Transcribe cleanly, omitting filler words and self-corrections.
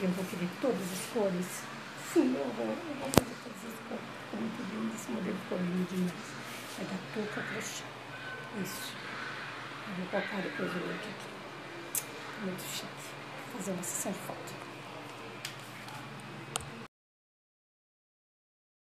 peguei um pouquinho de todas as cores. Sim, eu vou fazer todas as cores. Ficou muito lindo, esse modelo ficou lindo demais. É da touca crochê. Isso. Eu vou colocar depois o link aqui. Muito chique. Vou fazer uma sessão de foto.